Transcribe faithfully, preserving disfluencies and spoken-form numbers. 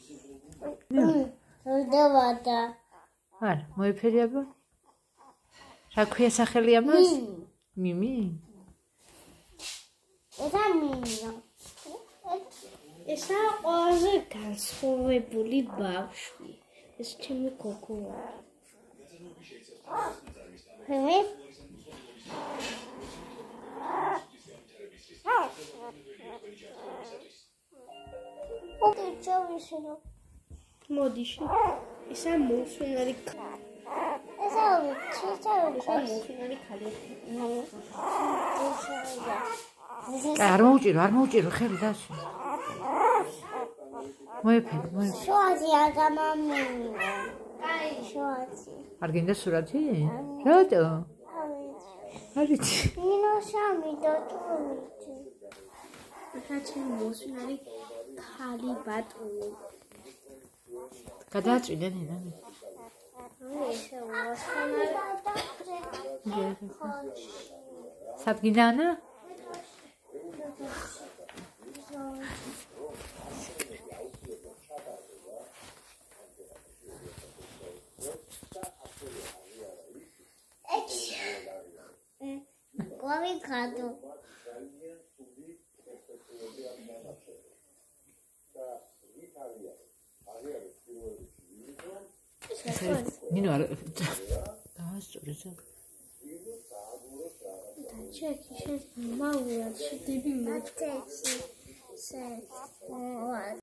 დავადა. არა, მოიფერიებო. რა ქვია სახელია მას? მიმი. ესა მინო. ესა ყველაზე განსხვავებული ბავშვი. ეს ჩემი გოგოა. ჰე? ოკეი, ჩავიშინო. მოდიში. ესა მოსვენარი ესა ჩიჩაური. ესა მოსვენარი ქალი. არ მოუჭირო, არ მოუჭირო ხელი დასვი. მოიფერი, მოიფერი. შუაზი აგამამინო. აი, შუაზი. არ გინდა სურათი? რატო? არიცი. ნინო შამი დატოვიჭი. ესა ჩემი მოსვენარი ქალი ბატონი. გადააწვიდე ნინა. ესა მოსვენარი სადგინანა? Come cado? ნინო არ დაასწორე. ჩეკი შეძმა მოვიარ შედები მე Thank you.